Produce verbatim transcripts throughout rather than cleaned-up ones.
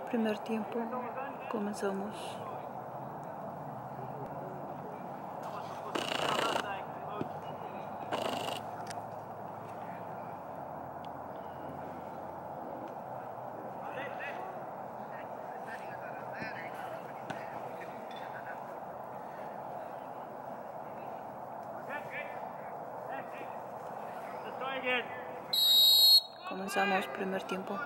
Primer tiempo, comenzamos. Comenzamos primer tiempo.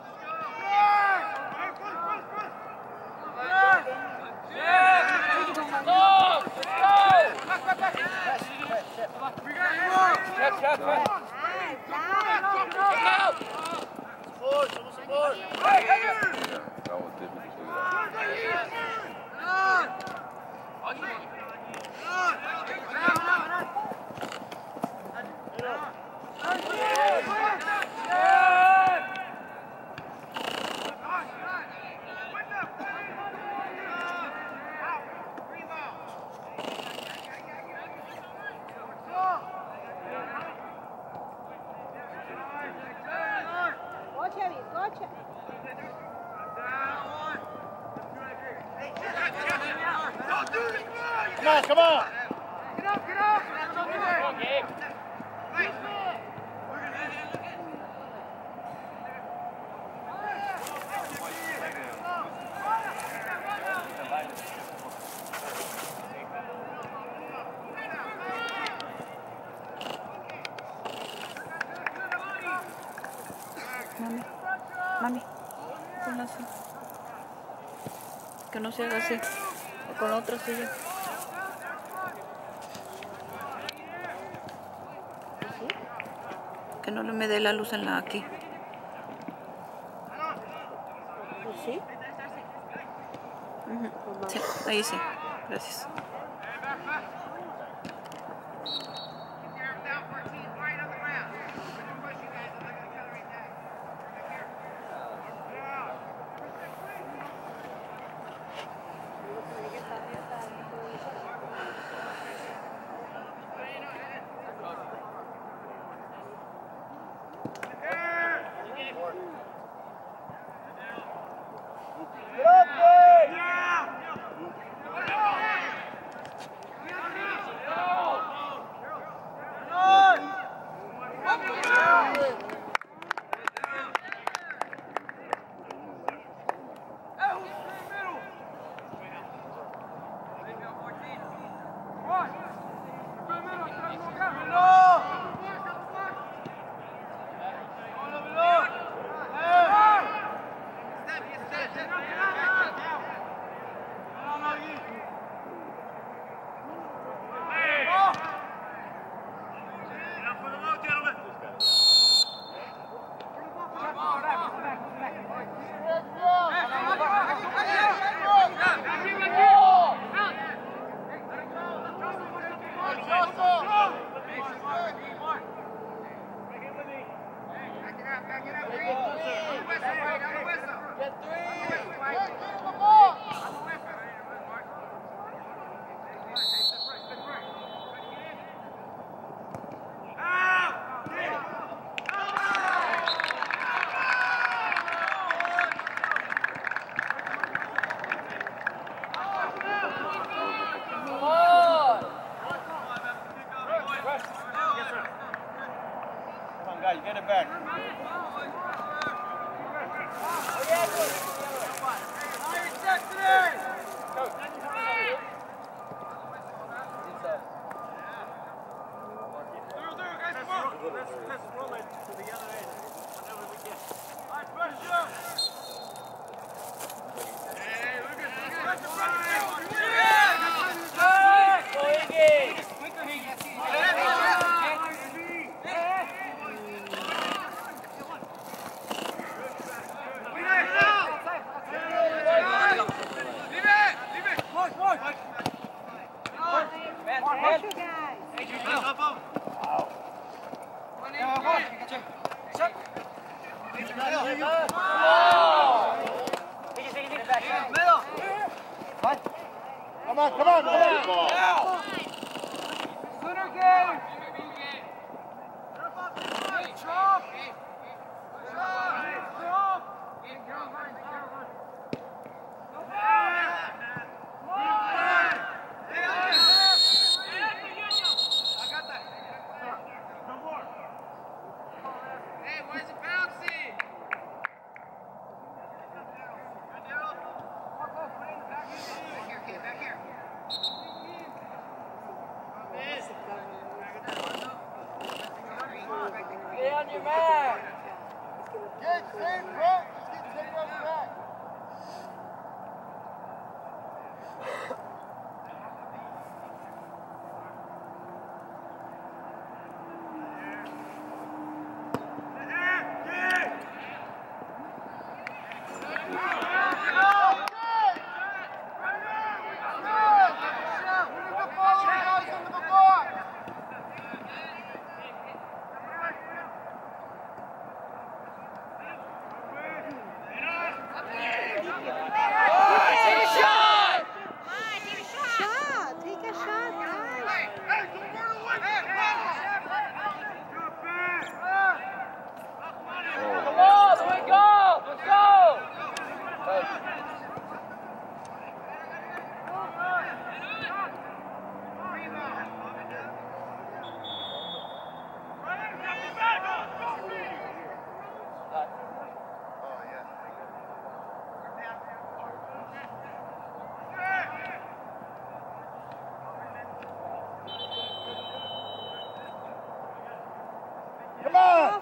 Come on, come on! Get up, get up! Okay. Mami, mami, ponla así. Que no se haga así. O con la otra silla. Que no le me dé la luz en la aquí. ¿Sí? Uh-huh. Sí, ahí sí. Gracias. Guys, get it back. Let's, let's roll it to the other end whenever we get. All right, pressure! Hey, look at this. Pressure, pressure! Go, Iggy! Quicker, Iggy! Come on, come on, come on! Center game! Drop! Drop! Drop! man. Get safe, bro. Just get taken off the back. Come on!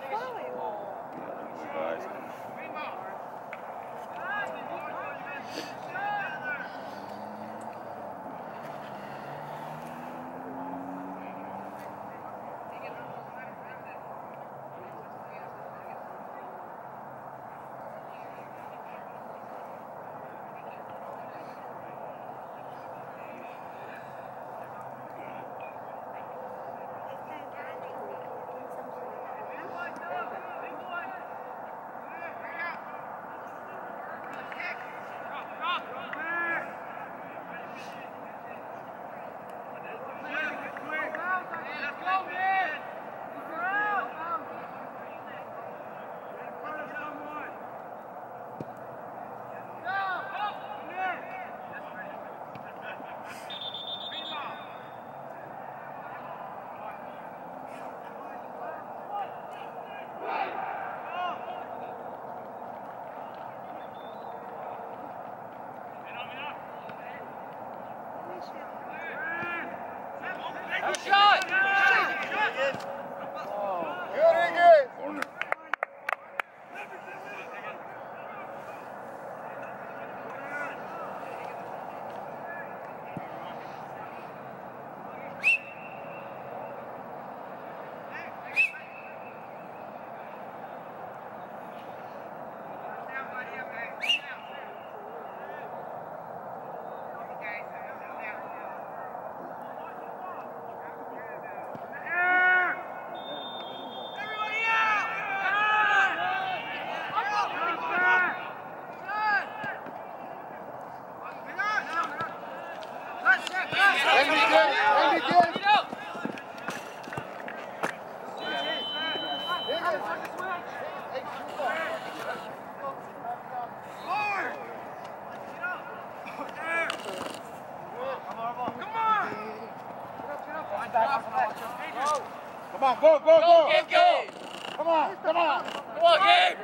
Come on, go, go, go! Go, go! Come on, come on! Come on, Gabe!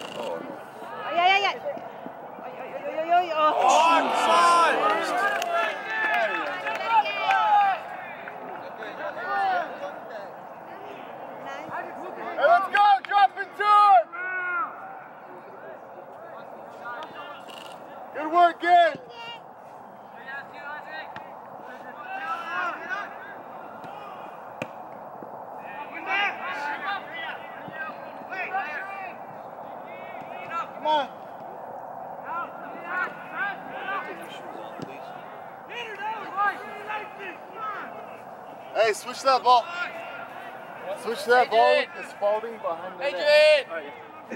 Ay, ay, ay, ay. Ay, ay, ay, ay, ay, oh. Oh, come on! Hey, let's go! Drop in two! Good work, Gabe! Come on. Hey, switch that ball. Switch that ball with the Spalding behind the net. Adrian!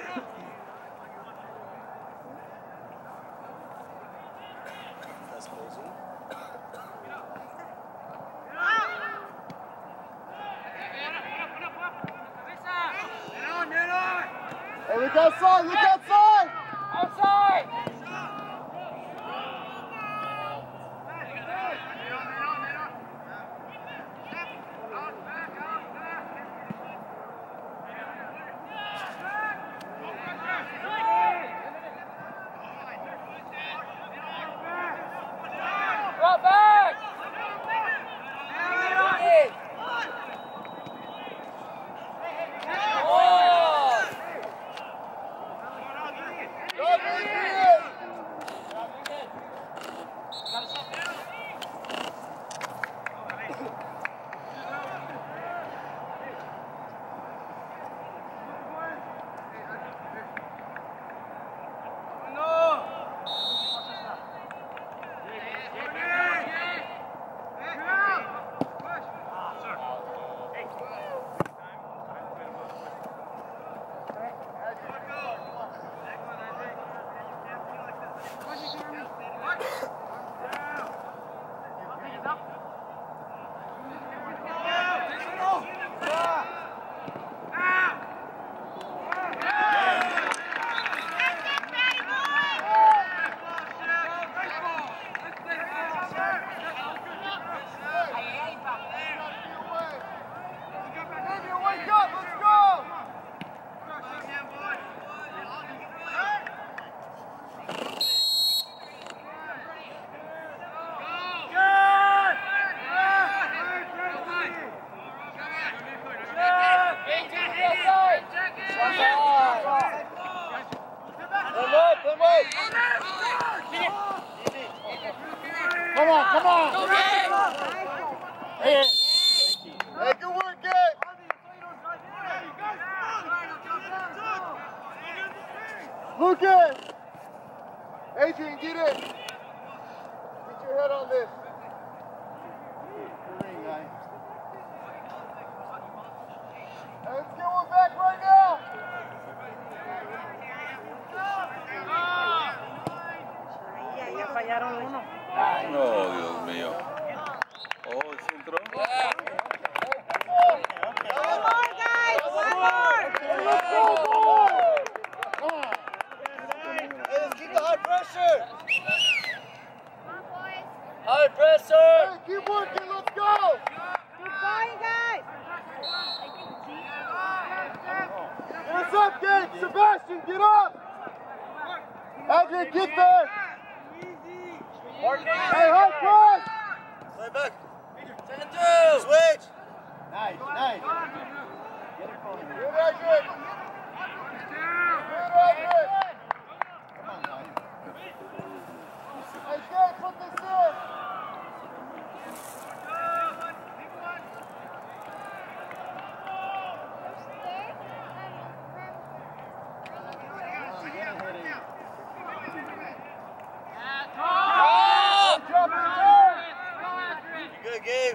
Hey, look outside, look outside! Outside! Drop back! Oh! Adrian, get in. Get your head on this. Green guy. Hey, let's get one back right now. Ya, ya fallaron uno. No, Dios mío. Oh, el centro. One more, guys. One more. Let's keep the high pressure. High pressure. Hey, keep working. Let's go. Keep going, guys. Get us up, Gabe. Sebastian, get up. Adrian, get there. Hey, high cross. Play back. Send it through. Switch. Nice, nice. Get it going. Good, Adrian. Good, Adrian. Come on, guys. Hey, Gabe, put this in. Good game.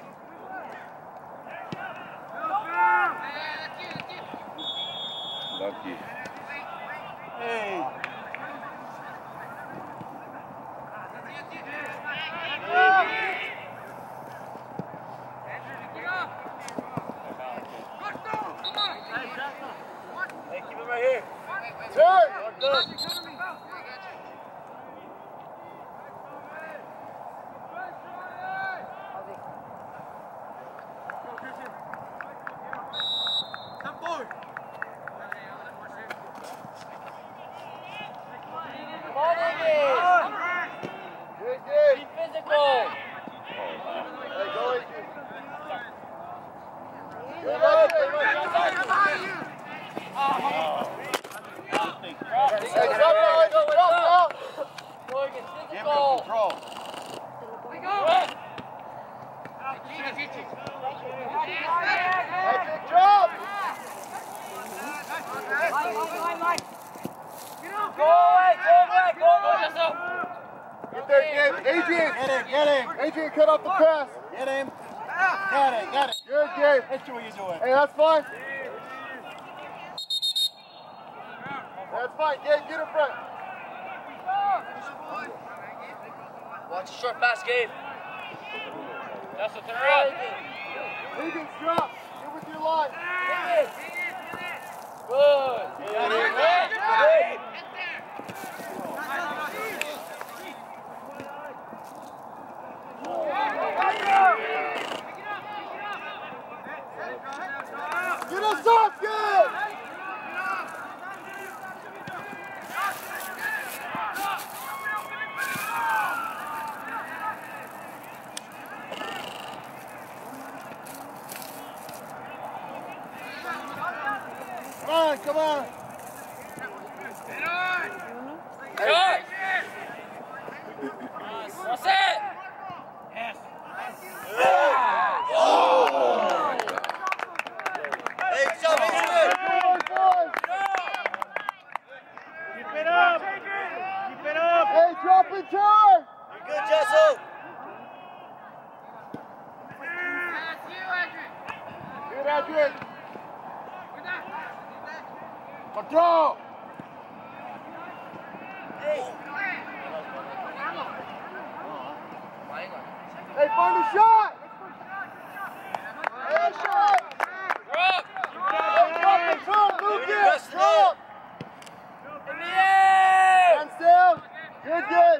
Lucky. Hey. Hey, keep it right here. Turn. Good game. Be physical. Hey, go Adrian. Good Adrian. Hey, drop it, Adrian. Drop out. Morgan, physical. Control. Adrian, drop. Go away, go away, go away. Get there, Gabe. Adrian. Get him, get him. Adrian, cut off the pass. Get him. Got it, got it. Good, Gabe. That's what you're doing. Hey, that's fine. That's fine, Gabe. Get in front. Watch the short pass, Gabe. That's what they're at. Higgins, drop. Get with your line. Good. Good. Good. Get us off, good. Come on, come on. Good. That's it. Hey, stop it. Keep it up. Keep it up. Hey, drop and turn. You're good, Jessel. Good, Adrian. Control. Hey, find a shot. Hey, shot. Drop. Hey, drop and turn. Lucas, drop. In the air. Hands down. Good, good.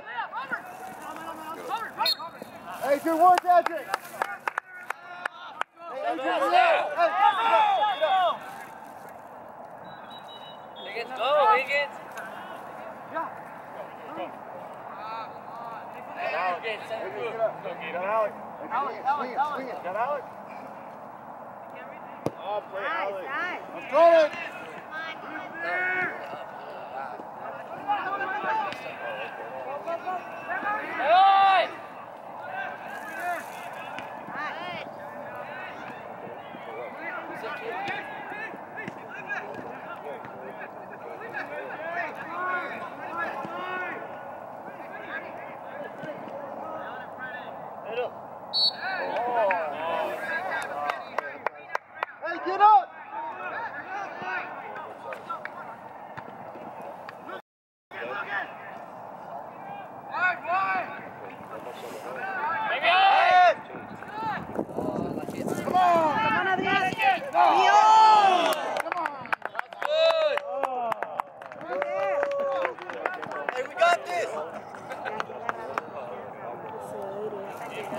Hey, good work, Adrian. Hey, Adrian, hey, hey, Higgins, go, Higgins. Higgins, send it through. Got Alec. Swing it, swing it, swing it. Got Alec. Oh, play Alec. I'm throwing. Hey!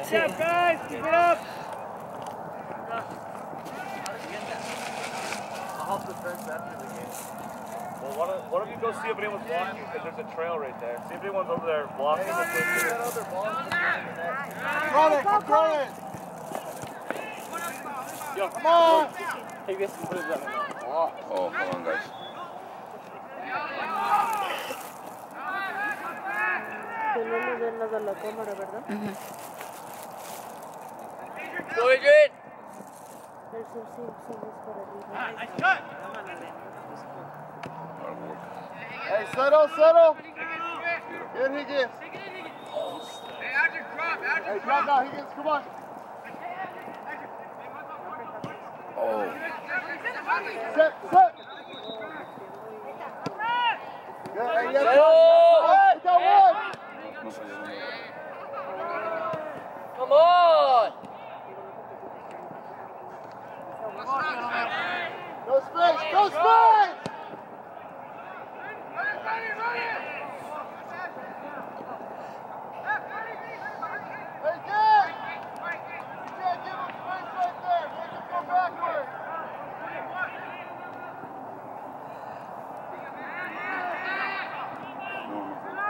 Sí. guys, keep it up. I'll help defense after the game. Well, why don't, why don't you go see if anyone's blocking? Because there's a trail right there. See if anyone's over there blocking the Hey, place. that other ball is in the net. Throw it, keep throwing. Yo, Come on. take this and put it down. Oh. Oh, come on, guys. Que no le den nada a la cámara, ¿verdad? Ujú. Go, Adrian! Eso sí, somos para arriba. Hard work. Hey, settle, settle. Beautiful. Good, Higgins. Hey, drop now, Higgins. Come on. Oh, Set, set. Good. Hey, yes, Settle. one. We got one. no falló uno. Come on! No space, no space. Hey, Dan. You can't give him space right there. Make him go backwards. No, no falló.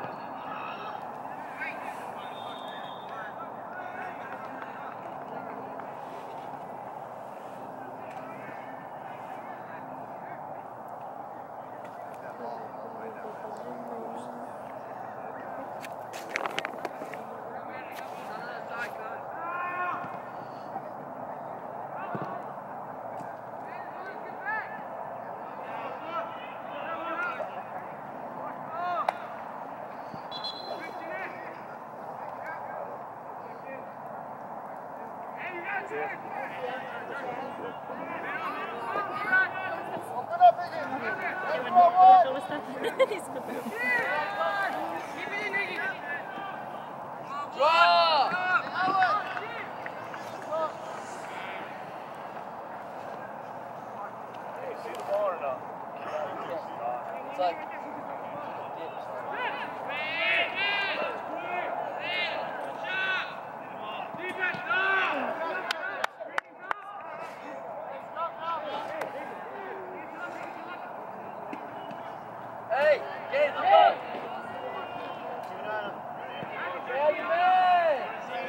Open up, Higgins. Let's go, one. ¿Cómo estás? Disculpe. Draw! Hey, see the ball or not? It's like... Hey, get the ball! Yeah, you man!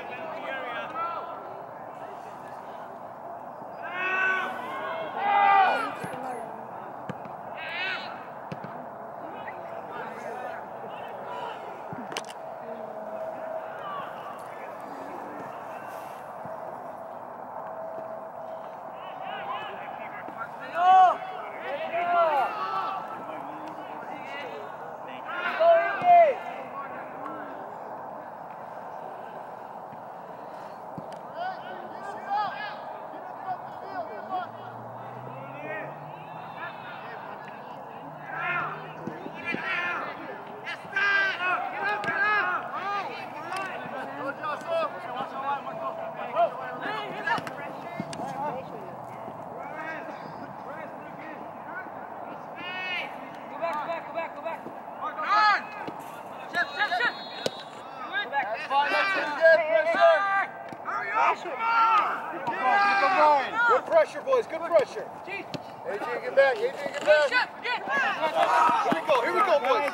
Good pressure, boys. Good pressure. Adrian, get back. Adrian, get back. Here we go. Here we go, boys.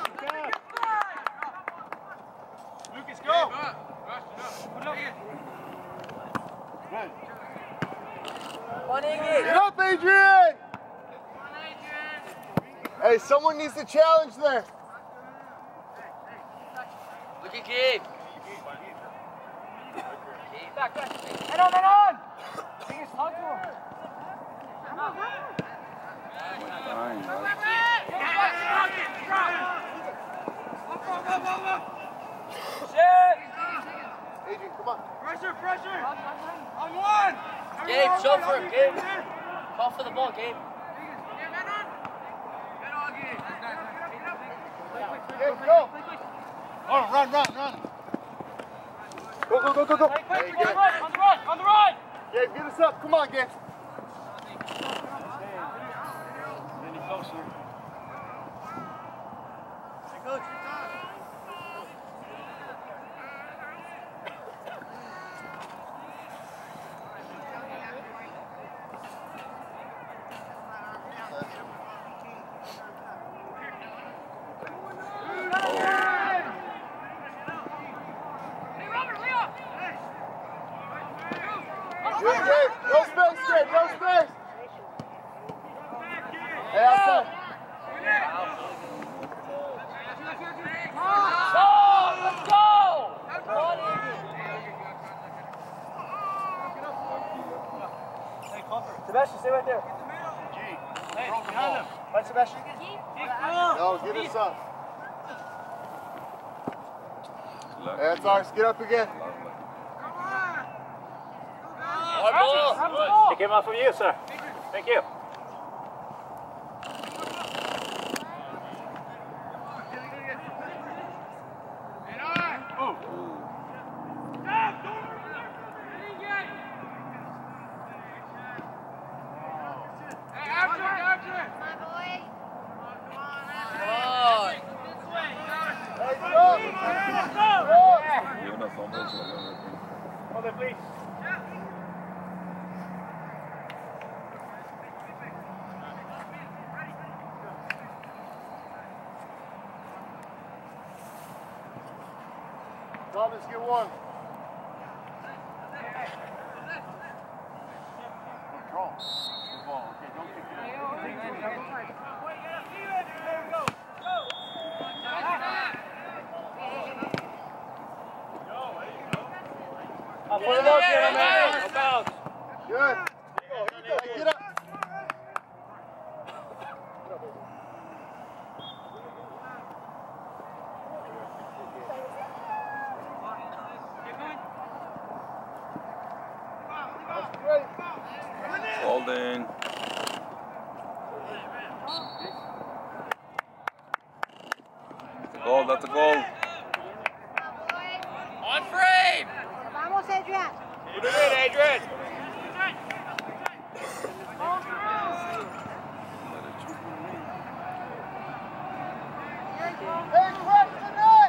Lucas, go. Good. Get up, Adrian. Hey, someone needs to challenge there. Look at Gabe. Back, back. Head on, head on! Biggest hug to him. Fine, guys. Shit! Adrian, come on. Pressure, pressure! On one! Gabe, show for him, Gabe. Call for the ball, Gabe. Gabe, go. Oh, run, run, run. Go, go, go, go, go. Hey, Gabe. On the run, on the run! Gabe, get us up. Come on, Gabe. Any closer. Hey, coach. Good game. No space, kid. No space. Hey, outside. Let's go! Sebastian, stay right there. G. Hey, behind him. Right, Sebastian. No, get us up. Hey, that's ours. Get up again. He came out from you, sir. Thank you. Hold it, please. Thomas, get one. Control. Good ball. Okay, don't kick it over. I'll put it out there, man. Good. Hey, get up. That's great. Holding. That's a goal. That's a goal. On frame! Vamos, Adrian. Put it in, Adrian. Hey, crack tonight.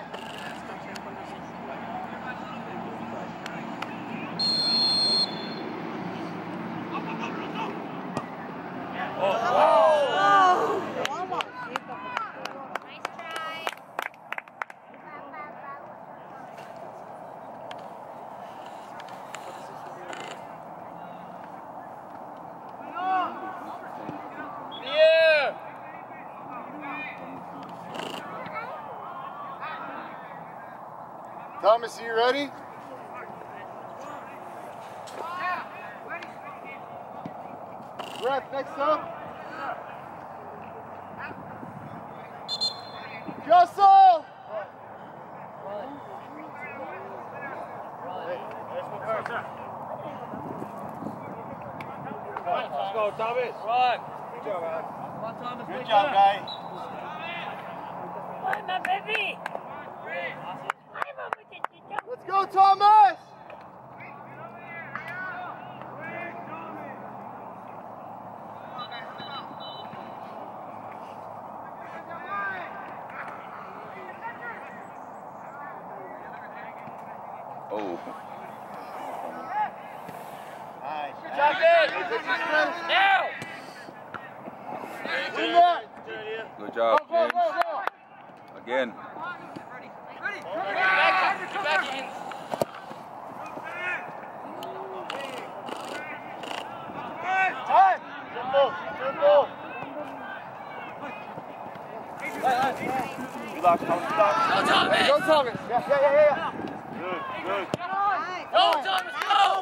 Thomas, are you ready? Ref, next up. Justin! Let's go, Thomas. Run! Good job, man. Come on, Thomas. Good job, guys. Let's go, Thomas! Oh. Nice. Good job, Now! In there! Good job, Go, go, James. go, go! Again. Back, back in. Time! Simple, simple. Relax, Thomas, relax. Go, Thomas! Hey, go, Thomas! Yeah, yeah, yeah, yeah. Good, good. Go, Thomas, go!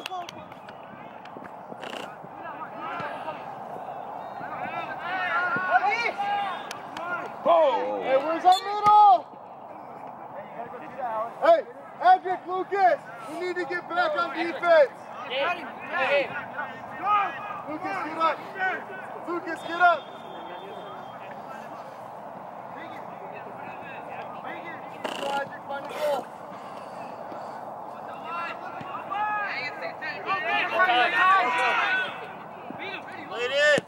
Oh. Hey, where's our middle? Hey, Edric, Lucas, we need to get back on defense. Game. Game. Lucas, get up. Lucas, get up. Go, Edric, find the goal. Play it in.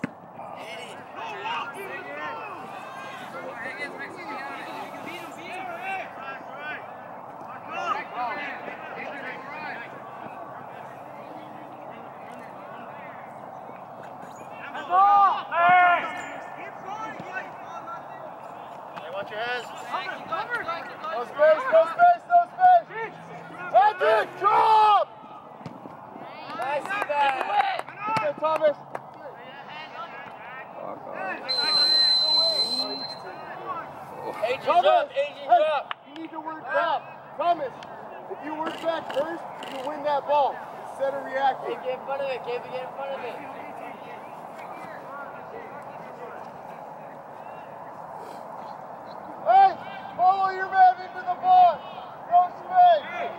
Hey, watch your hands. No space, no space, no Thomas, if you work back first, you win that ball instead of reacting. Gabe, get in front of it. Gabe, get in front of it. Hey, follow your man into the ball. No space.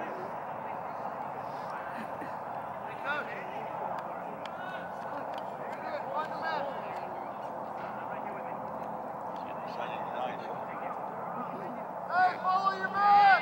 Hey, follow your man!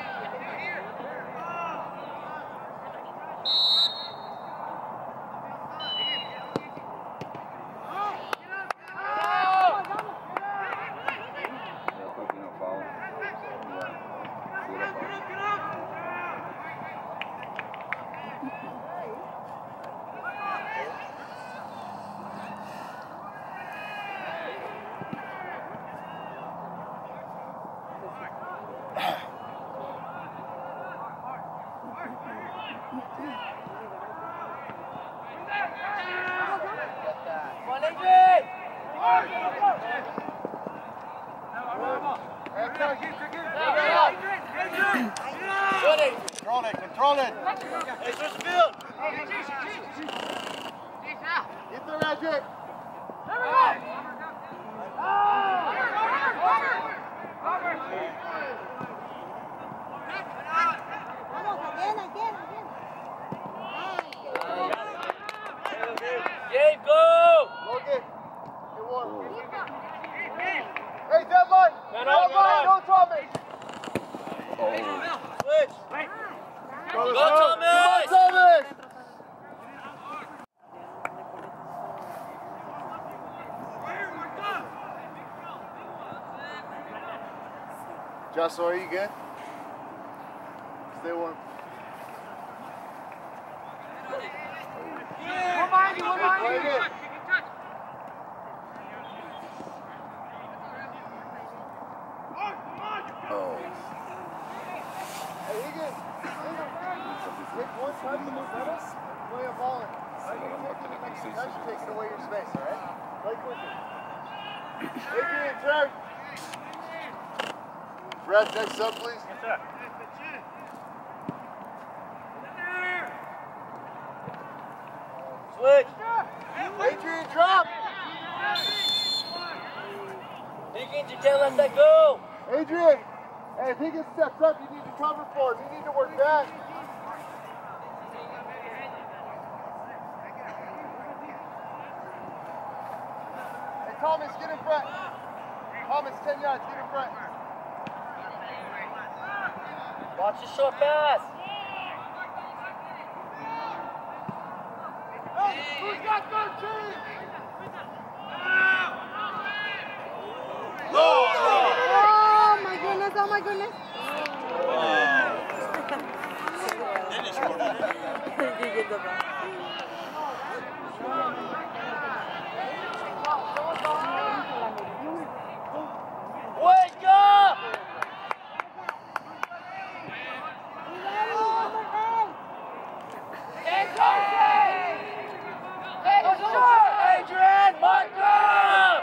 Control it, control it. Hey, switch the field. Get there, Magic. There we go. Again, again, again. Gabe, go! Logan, get one. Hey, deadline. Deadline, no Thomas. Switch. Go, Go, Thomas. Come on, Thomas. Joshua, are you good? Stay warm. One behind you, one behind you. Oh. Hey, Higgins, Higgins, take one time to move better, play a ball in. I can take it the next time, you take it away your space, all right? Play quickly. Adrian, turn. Brad, next up, please. Yes, sir. Switch. Adrian, drop. Higgins, you can't let that go. Adrian, hey, if Higgins steps up, you need to cover for him. You need to work back. Hey, Thomas, get in front. Thomas, ten yards, get in front. Watch the short pass. Hey, who's got thirteen? Oh my goodness, oh my goodness. Wake up! Adrian, mark up!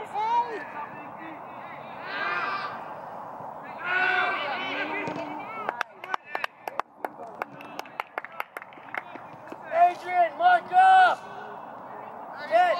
Adrian, mark up! Get!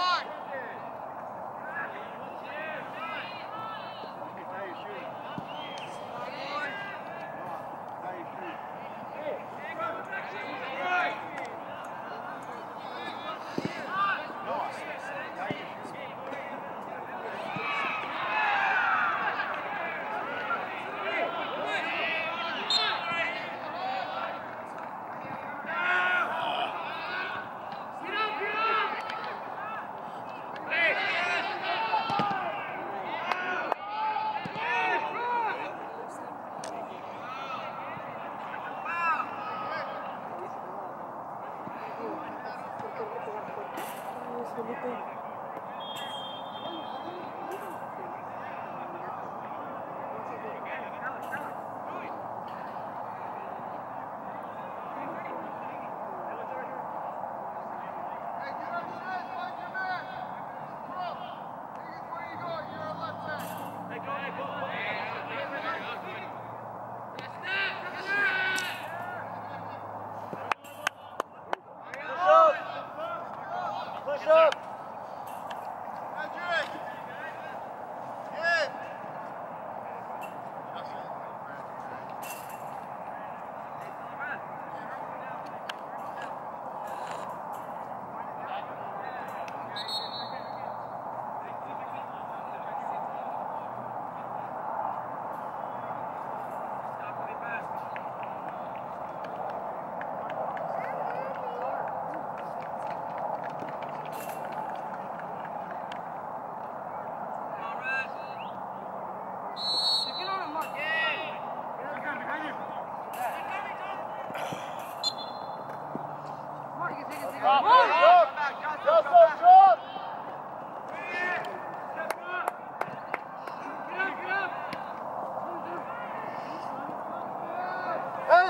Hey, go, hey, go.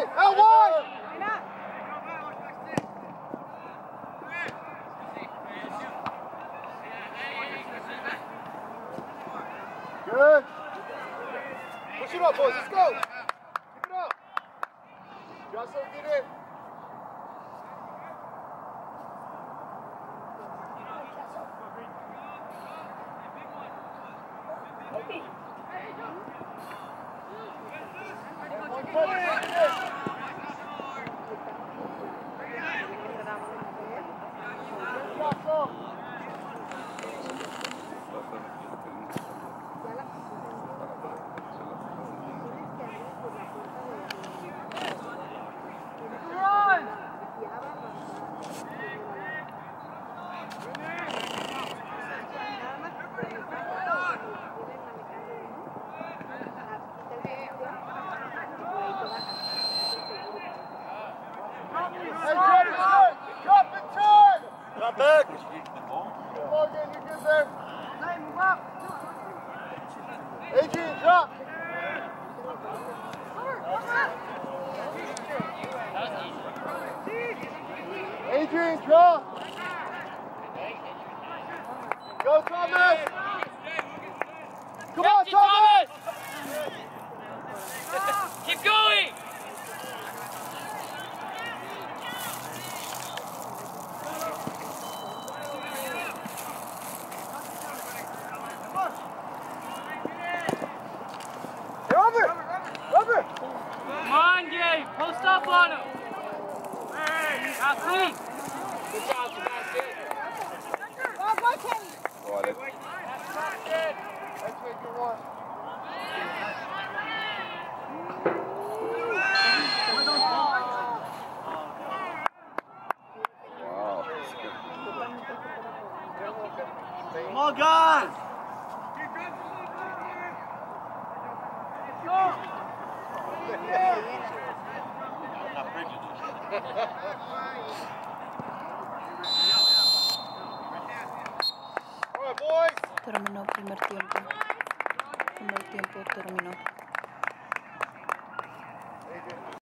it. Out wide. Good. Push it up, boys. Let's go. Keep it up. Jocelyn, get in. Drop back. Morgan, you good there? Move up. Adrian, drop. Adrian, drop. Go, Thomas. Come on, Thomas. Keep going! Come on, Gabe! Post up on him! Now clean! Good job, Sebastian! Oh, go, Kenny. That's what you want. Come on, guys! All right, boys. Terminó primer tiempo. Primer tiempo terminó.